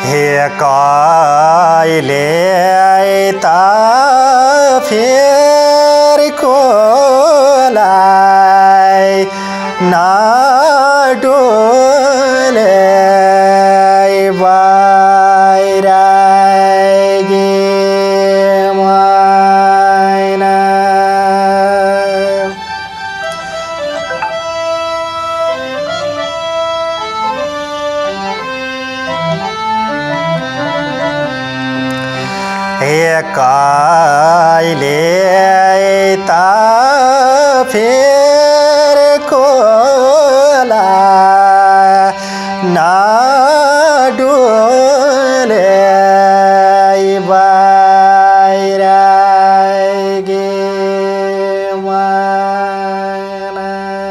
हे कहिले त फेर कोलाई नडोले बाइरागे माइना हे कहिले त फेर कोला नडोले बाइरागे माना।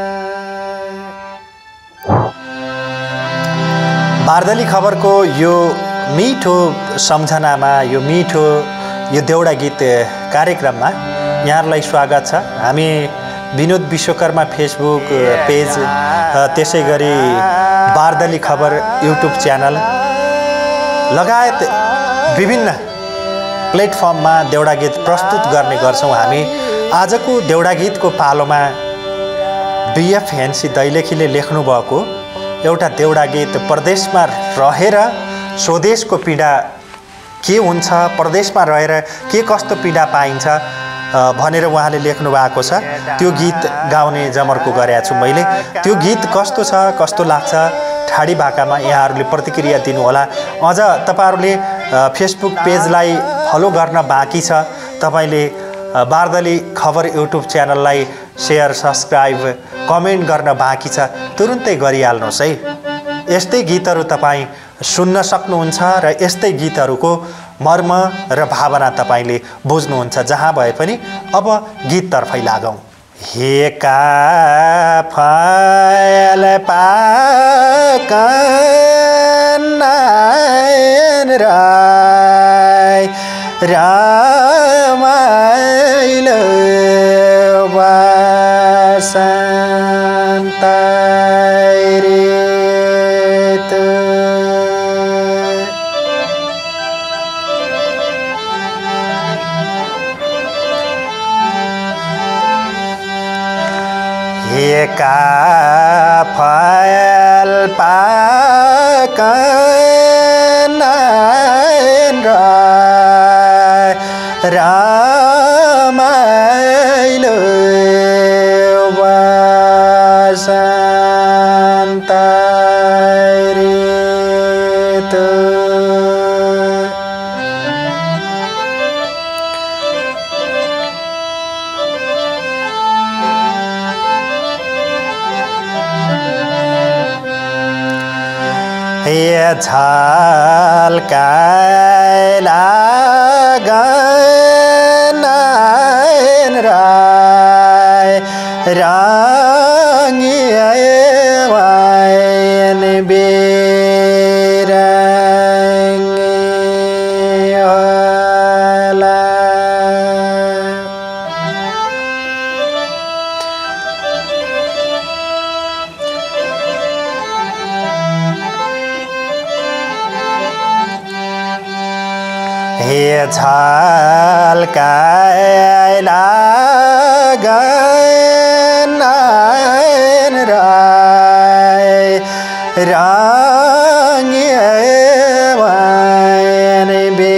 बार्दली खबरको यो मिठो सम्झनामा यो मिठो यो देउडा गीत कार्यक्रममा यहाँहरूलाई स्वागत छ। हामी विनोद विश्वकर्मा फेसबुक पेज त्यसै गरी बार्दली खबर युट्युब च्यानल लगायत विभिन्न प्लेटफर्ममा देउडा गीत प्रस्तुत गर्ने गर्छौँ। हामी आजको देउडा गीतको पालोमा बीएफ हेन्सी दैलेखीले लेख्नुभएको एउटा देउडा गीत परदेशमा रहेर स्वदेशको पीडा के हुन्छ, परदेशमा रहेर के कस्तो पीडा पाइन्छ भनेर उहाँले लेख्नु भएको छ। त्यो गीत गाउने जमर्को गरेको छु मैले। त्यो गीत कस्तो छ, कस्तो लाग्छ, ठाडी भाकामा यहाँहरूले प्रतिक्रिया दिनुहोला। अझ तपाईँहरूले फेसबुक पेजलाई फलो गर्न बाँकी छ। तपाईँले बार्दली खबर युट्युब च्यानललाई सेयर, सब्सक्राइब, कमेन्ट गर्न बाँकी छ। तुरुन्तै गरिहाल्नुहोस् है। यस्तै गीतहरू तपाईँ सुन्न सक्नुहुन्छ र यस्तै गीतहरूको मर्म र भावना तपाईँले बुझ्नुहुन्छ। जहाँ भए पनि अब गीततर्फै लागौँ। हे काफल पाकन राय रमाइलो बसन्त काफल पाकन रमाइलो बसन्त ऋतु। झल्काइला गनन राय रङ्गियन बेरङ्गी होला। हे झल्काइला गनन राय रङ्गियन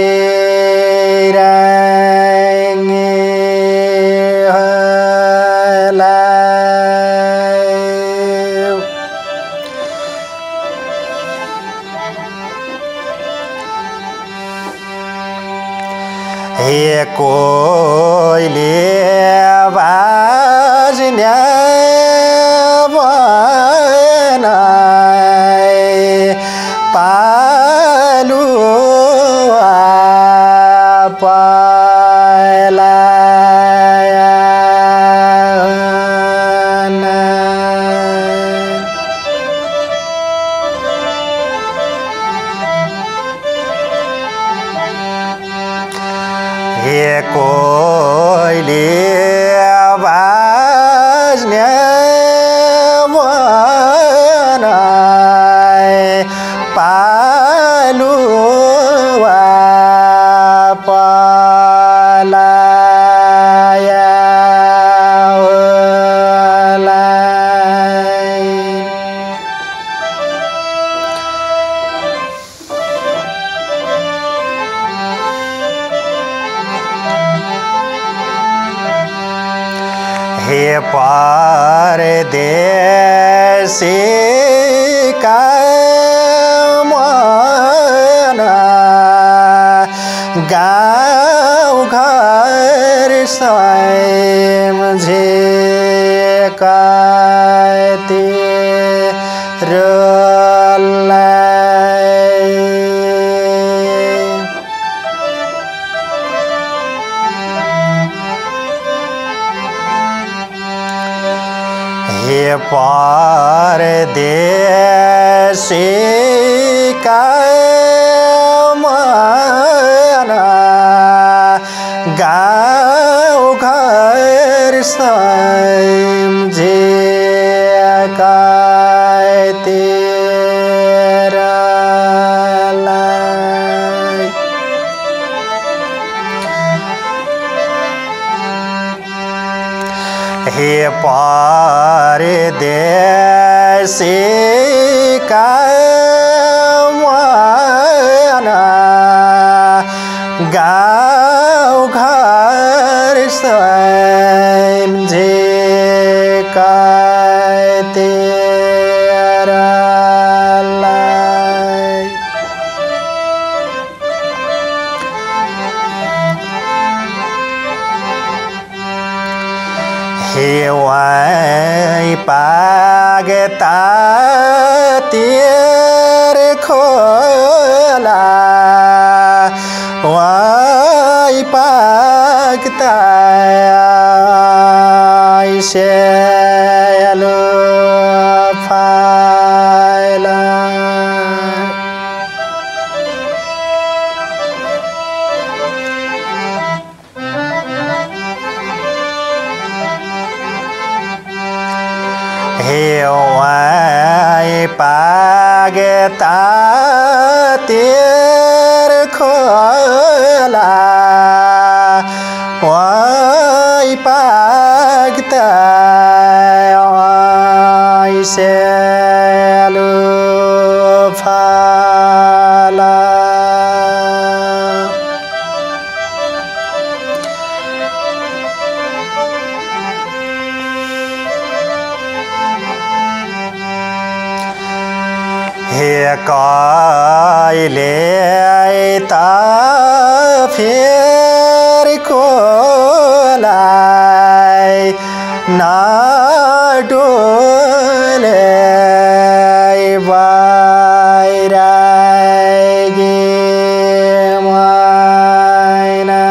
बेरङ्गी होला। हे कोइले आवाज न्यावनाय पालु पालायना। हे कोइले आवाज न्यावनाय पालु परदेशीका मन गाउँ घर सम्झेका तिरलाई हे परदेशीका मन गाउँ घर सम्झेका तिरलाई हे परदेशीका मन गाउँ घर सम्झेका तिरलाई हे वाई पागता तेर खोला वाई पागता सेलो फाइला हे वाई पागता तेर खोला वाई पागता सेलो फाला हे कहिले त फेर कोलाई नडोले बाहिर गे मैना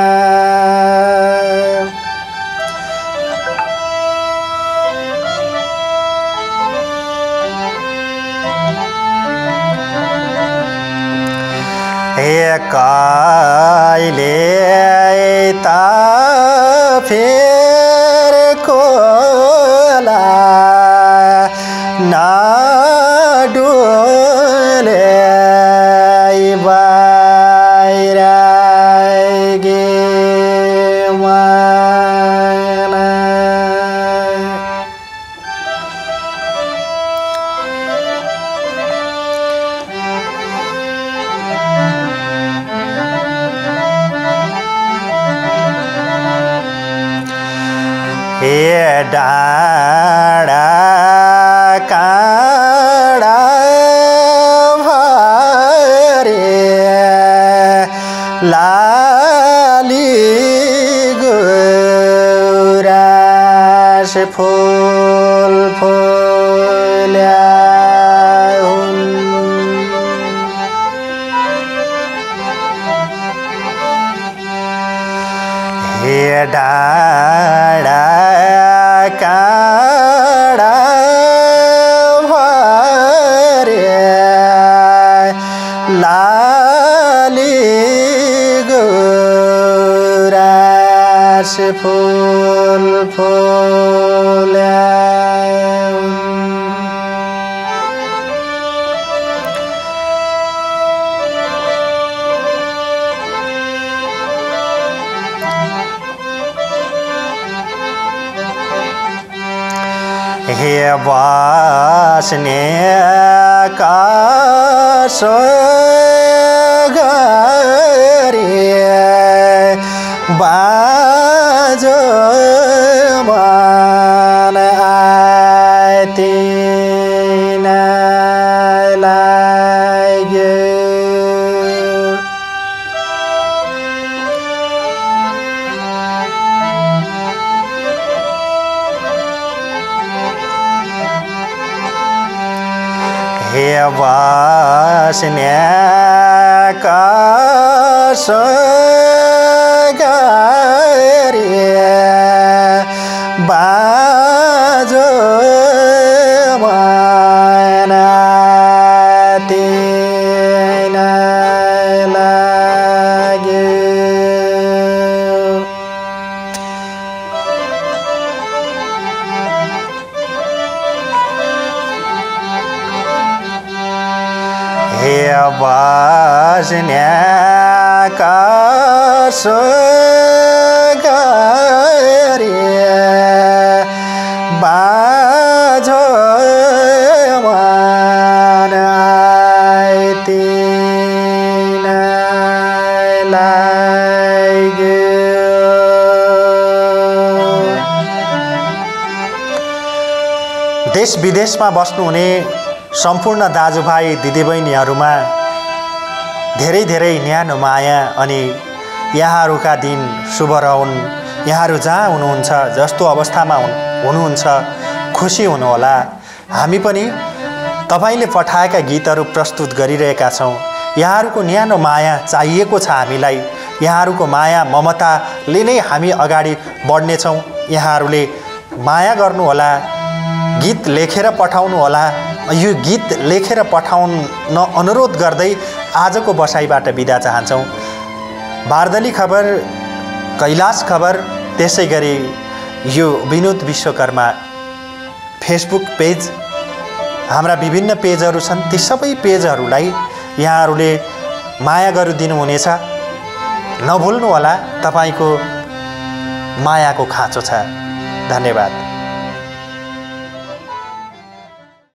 हे कहिले त फेर कोला नडोले बाहिर गे मैना हे डाँडा काँडा भरे लाली गुराँस फुल फुल्या हे डाँडा काँडा भरे लाली गुराँस फुल फुल्या हे बस्ने कसो गरे बाजो बस्न्याका सगरे बाजो बस्न्याका सगरे बाजो देश विदेशमा बस्नुहुने सम्पूर्ण दाजुभाइ दिदीबहिनीहरूमा धेरै धेरै न्यानो माया अनि यहाँहरूका दिन शुभ रहून्। यहाँहरू जहाँ हुनुहुन्छ, जस्तो अवस्थामा हुनुहुन्छ, खुसी हुनुहोला। हामी पनि तपाईँले पठाएका गीतहरू प्रस्तुत गरिरहेका छौँ। यहाँहरूको न्यानो माया चाहिएको छ हामीलाई। यहाँहरूको माया ममताले नै हामी अगाडि बढ्नेछौँ। यहाँहरूले माया गर्नुहोला, गीत लेखेर पठाउनुहोला। यो गीत लेखेर पठाउन अनुरोध गर्दै आजको बसाइबाट बिदा चाहन्छौँ। बार्दली खबर, कैलाश खबर, त्यसै गरी यो विनोद विश्वकर्मा फेसबुक पेज, हाम्रा विभिन्न पेजहरू छन्। ती सबै पेजहरूलाई यहाँहरूले माया गरिदिनुहुनेछ। नभुल्नुहोला, तपाईँको मायाको खाँचो छ। धन्यवाद।